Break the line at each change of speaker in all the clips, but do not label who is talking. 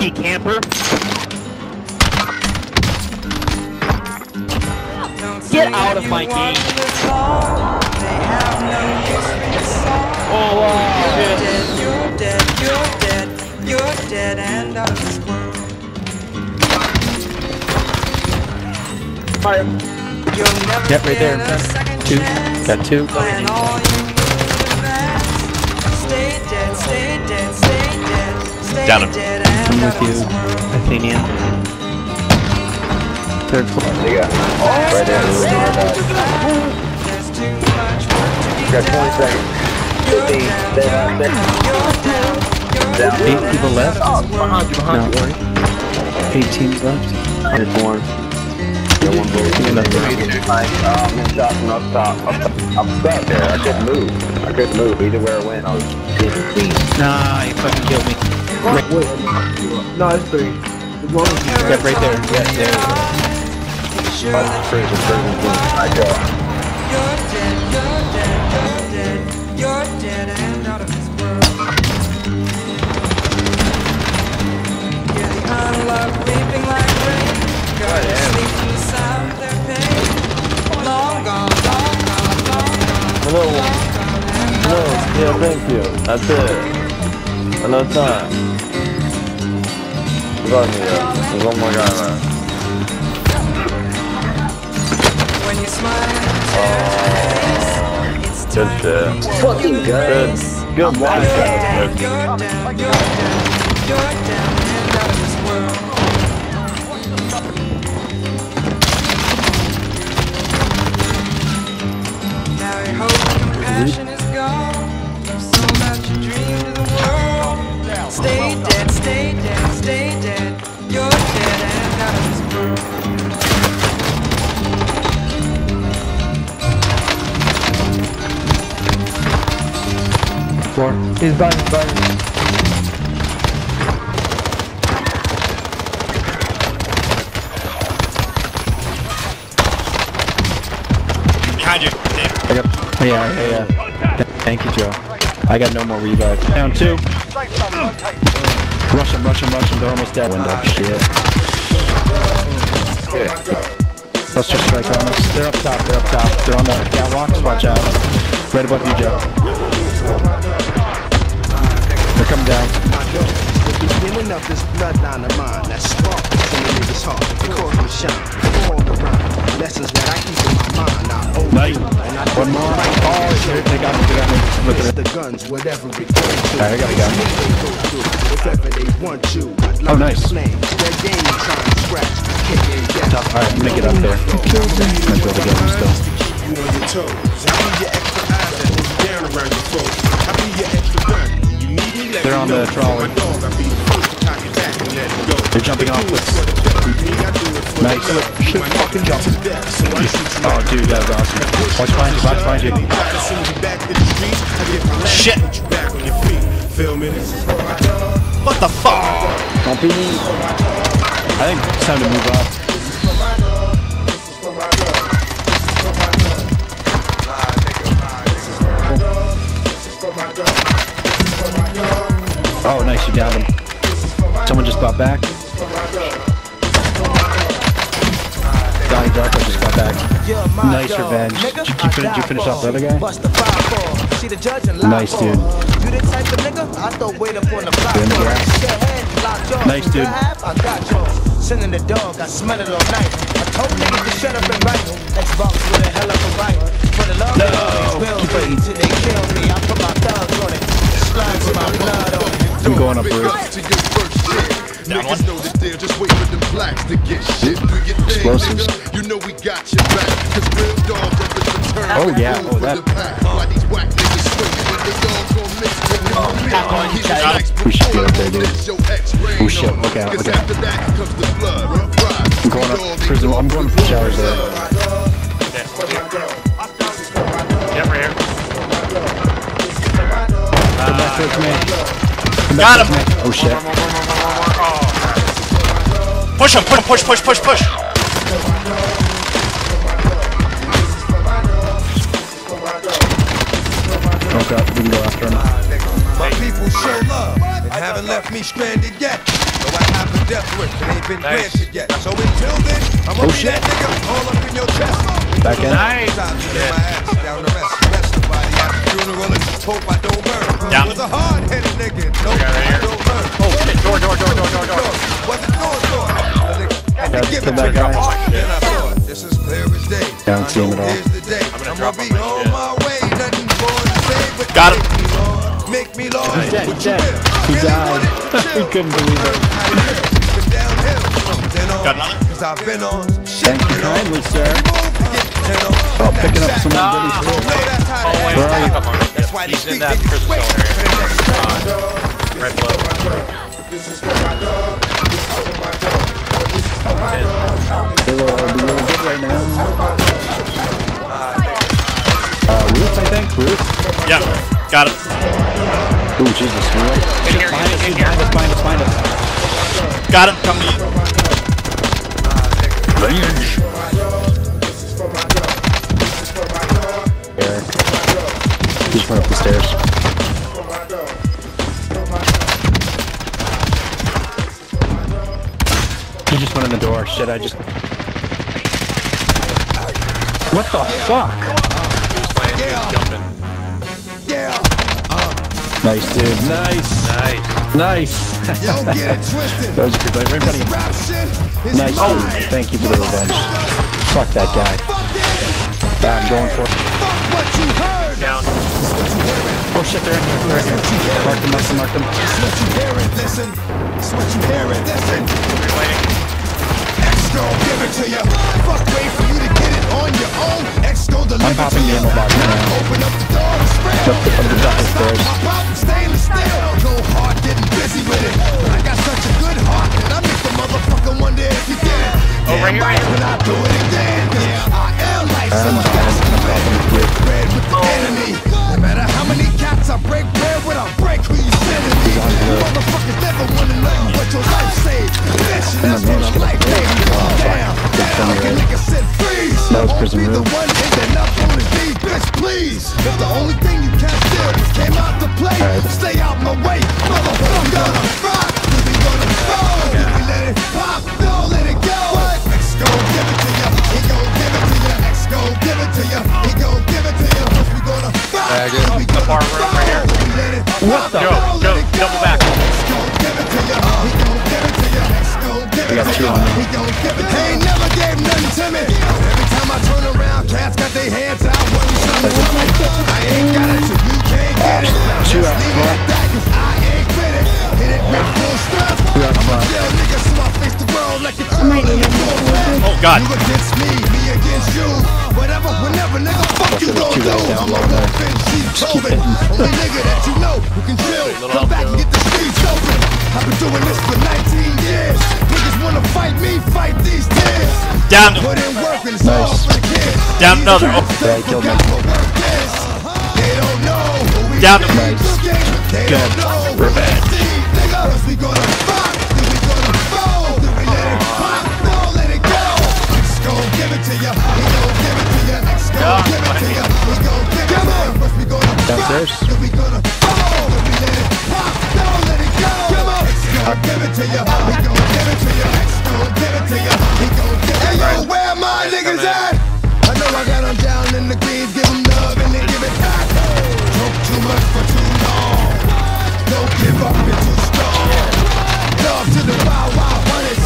Sneaky camper. Get out of my game. Oh, wow.
You're dead, you're dead, you're dead and out of this world.
Fire.
Yep, right there in front. Two. Got two.
And all you need is stay dead, stay dead, stay dead, stay
Down him.
dead and
I'm
out
with
of
you,
this world.
Athenian. Third floor.
They got right there.
There's too much work to be
Got 20
done.
seconds. 15. Stay out there.
Eight people left?
Behind you, behind you.
No. 8 teams left.
There's one. Got one bullet. I'm shot from up top. I'm stuck there. I couldn't move. Either where I went, I was getting
Nah, you fucking killed me.
No, it's 3. As long as you
Yep, right there. Yeah, there we go.
prison. I go.
You're dead, you're dead, you're dead, you're dead and out of this world. Yeah, the unloved weeping like rain. God is sleeping inside their pain. Long gone, long gone, long gone.
Hello.
Long gone and
No, yeah, thank you. That's it. Another time. Forgot me, there's one more guy around.
when you smile and it's
Good
time
shit.
to
Fucking good.
Good one.
You're down, you're down, you're down and out of this world. Now your hope and compassion is gone. You've sold out your dream to the world. Stay dead, stay dead, stay dead. You're dead and out of this world.
Floor.
He's burning.
Behind you, Dave.
I got. Oh, yeah. Thank you, Joe. I got no more revive. Down 2. Rush them. They're almost dead. Window. Shit. Let's just strike on us. They're up top. They're on the catwalks. Watch out. Right above you, Joe. They're coming down.
The beginning of this bloodline of mine, that spark that's in the nigga's heart, it calls me shine, all around. Lessons that I keep in my mind, I owe
Nice.
you, and I
One more. Oh, shit. They got me. Look at
it's
it.
the guns, whatever it goes to.
Alright, I got a gun.
If ever they want you, I'd
Oh,
love
nice.
to flame. That game you trying to scratch, kicking death.
Alright, I'm gonna get up there. Might be able to get them still.
You on your toes. I be your extra eyes that hold you down around your foes. I be your extra gun. You need me, let
They're
me
on
know.
the trolley.
My dog, I be the first to cock it back and let it go.
They're jumping off with. Nice.
Shit, fucking jumping.
Oh, dude, that was awesome. Watch behind you.
Shit.
Feel me?
What the fuck?
Don't be. I think it's time to move up. Oh, nice, you downed him. Someone just got back. Donnie Darko just got back. Nice revenge. Did you finish off the other guy? Nice, dude.
You the type of nigga I throw weight up on the block.
Nice, dude.
I got yours. Sending the dog, I smell it all night. I told niggas to shut up and write. Xbox with a hell of a right. For the love of these bills, till they kill me. I put my thugs on it. Slugs in my blood on it.
I'm going up roof.
Down one.
Know that they're just waiting for the blacks to get shit. Do your thing,
Explosives.
nigga. You know we got your back. Cause real dog represents turn.
Oh, yeah. Oh, that.
Why these whack niggas swing when they all gon' mix with the
We should be up there, dude. Oh shit, look out.
After that comes the blood.
I'm going up prison. I'm going up the showers there.
Yep, right here.
Come back towards me. Come
Got
back
him.
towards me. Oh shit.
Push him, push.
Oh god, we can go after him.
My people show love. haven't left me stranded yet. So I have a death wish that ain't been granted yet. So until then, I'm gonna be that nigga all up in your chest.
Back in.
Nice. My ass down the rest the body at the funeral and just hope I don't burn.
Down.
Was a hard-headed nigga. No, I don't burn.
Oh shit! Door.
Was it door? And to give it to
that guy.
Then I thought, this is clear as day.
Yeah, I don't see him at all.
Here's the day. I'm gonna be on my way. Nothing more to say, but
Got him.
make me Lord.
He's dead. He's dead. He died. We couldn't believe it.
Got another?
I've been on
Thank you kindly, sir. Oh, picking up some goodies here. Where are you?
That's why
He's in that prison cell area. Right below.
They will be really good right now. Ruth, I think. Ruth?
Yeah, got it.
Ooh, Jesus. Behind us.
Got him. Come to you. Range.
Eric. He just went up the stairs. He just went in the door. Shit, I just... What the fuck? Nice, dude. Nice.
Yo, get it twisted.
That was a good play. Right in front of you. Nice, dude. Thank you for the revenge. Fuck that guy. I'm going for it.
What you heard?
Down.
Oh shit, they're in here. Mark them.
It's what you hear it, listen. It's what you hear it, listen. X gon' give it to you. Fuck, wait for you to get it on your own. X gon' deliver
I'm
to
popping
you.
the ammo box now.
Open up the door and spread.
Up the top of the stairs.
Pop stainless steel. Go hard getting busy with it. I got such a good heart that I make the motherfucker wonder if you did it.
Oh, right here.
And I do it again. Yeah, I am like some gas. Break bread with the enemy. No matter how many cats I break bread with, I break who you sending me. You motherfuckers never wanna know what your life saved. Bitch, that's what a life baby. Damn, like a nigga said freeze.
That was prison
Be the
room.
one ending up on his knees, bitch, please. If the only thing you can't steal came out to play, stay out my way. Motherfucker, gonna rock, we gonna roll. We let it pop, don't let it go. X gon' give it to ya, he gon' give it to ya. X gon' give it to ya, he gon' give it to ya. We gonna rock, we gonna
bar room right here.
roll. We let it
What the?
pop,
Go,
don't let it
double back.
X gon' give it to ya, he gon' give it to ya. X gon' give
We
it
got
to
two
ya,
on me.
he gon' give it. He ain't never gave nothing to me. Every time I turn around, cats got their hands out, wanting something from me. I ain't got it, so you can't get it.
Two
Just
out
leave it
front.
at that, 'cause I ain't with it. Hit it with full strength.
Two out
I'm a
front.
jail nigga, so I face the world like it's all in the world.
Oh God.
You against me against you. Whatever, whenever, nigga, fuck you
there's
gon'
two
do.
guys down
I'm a
low there.
wolf in sheep's clothing. Only nigga that you know who can chill. Come back and get the streets open. I've been doing this for 19 years. Niggas wanna fight me, fight these tears.
Down.
Put in work and it's all for the kids.
Down another. Oh.
Yeah, he killed me.
Forgot what work is. They don't know who we
Down.
really
Nice.
looking. They
Good.
don't know what we see, nigga. 'Cause we gonna rock, then we gonna roll, then we let it pop, don't let it go. X gon' give it to ya, he gon' give it to ya. X gon' give it to ya, he gon' give it to ya. First we gonna rock,
Downstairs.
then we gonna roll, then we let it pop, don't let it go. X gon' give it to ya, he gon' give it to ya. X gon' give it to ya, he gon' give it to ya. Hey yo, where my niggas at? I know I got them down in the greens, give them love and then give it back. Talk too much for too long. Don't give up, you're too strong. Love to the wild, wild hunters.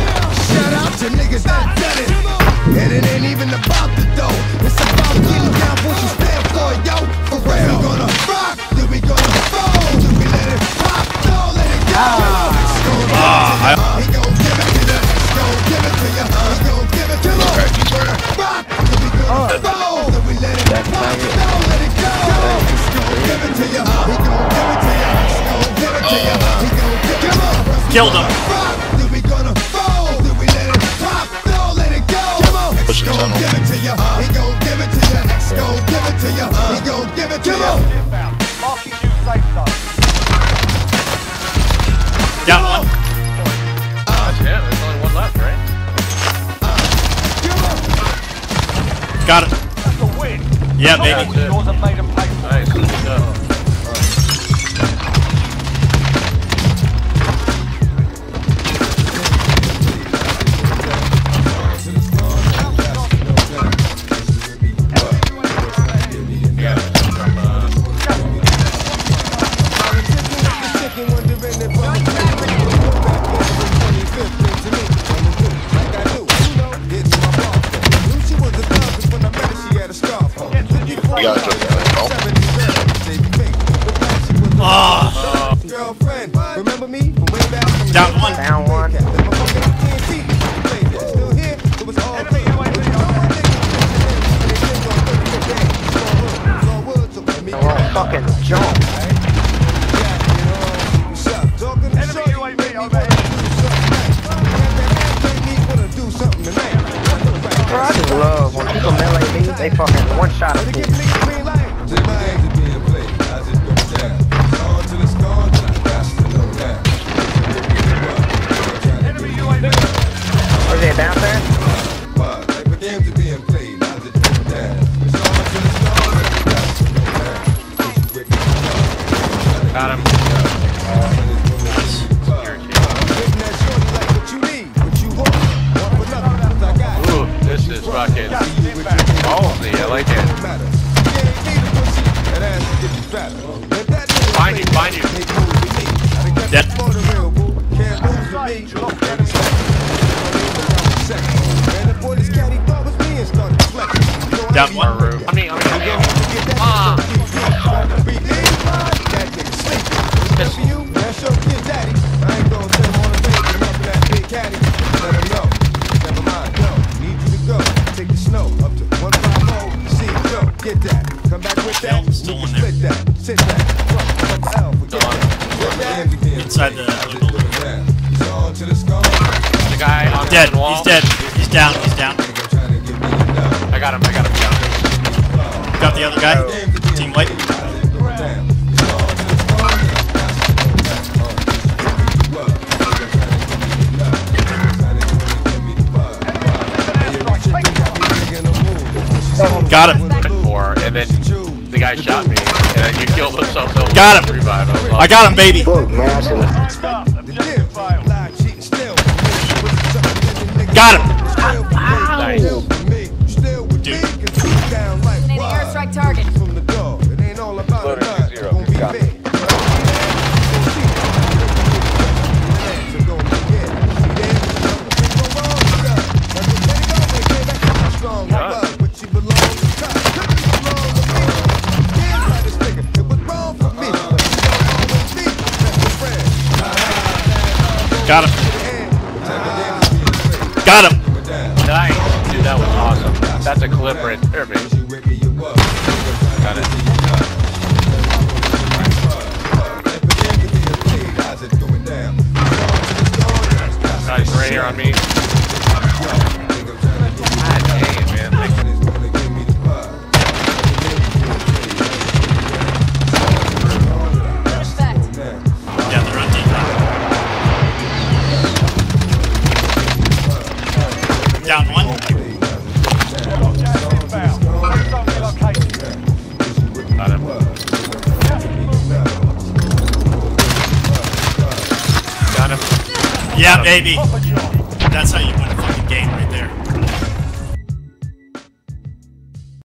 Shout out to niggas that done it. And it ain't even about the dough. It's about getting down for what you stand for, yo. For real. We gonna rock, then we gonna roll. Then we let it pop, don't let it go. X gon' give it to ya. He gon' give it to ya. X gon' give it to ya. He gon' give it to ya. We gonna rock, then we gonna roll. Then we let it pop, don't let it go. X gon' give it to ya. He gon' give it to ya. X gon' give it to ya. He gon' give it to ya.
Killed him.
Rock, then we gonna roll. Then we let it pop, don't let it go. X gon' give it to ya. He gon' give it to ya. X gon' give it to ya. He gon' give it to ya.
Down one. That's it. There's only one left, right? Got it. Yeah, baby.
Nice. Good job.
Oh. Girlfriend, remember me from way back?
Down one.
Down one.
Still here? It was all good.
Fucking jump. I just love when people melee me, they fucking one shot at me. Was it down there?
Got him. Ooh, this is fucking ballsy. I like it. Find you, find you.
Dead. Down one.
On me. Ah.
Get that. Come back with that.
Still in there.
Sit back.
Inside the other building.
The guy on
Dead.
the wall.
He's dead. He's down. He's down.
I got him down.
Got the other guy. Team white. Got him.
And then the guy shot me, and then you killed himself. So
Got him.
Revive.
I got him, baby. Got him.
Nice.
Dude.
Airstrike target.
Loaded 2-0. Good copy.
Got him. Got him.
Nice. Dude, that was awesome. That's a clip right there, baby. Got it. Nice, right here on me. God dang it, man.
Yeah, they're on deep. Down one.
Got him.
Got him. Yeah, baby. That's how you